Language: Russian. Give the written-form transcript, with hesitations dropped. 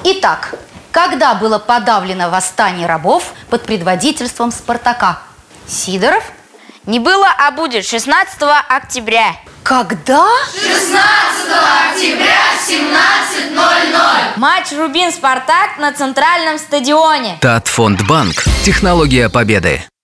Итак, когда было подавлено восстание рабов под предводительством Спартака? Сидоров? Не было, а будет. 16 октября. Когда? 16 октября в 17:00. Матч Рубин-Спартак на центральном стадионе. Татфондбанк. Технология победы.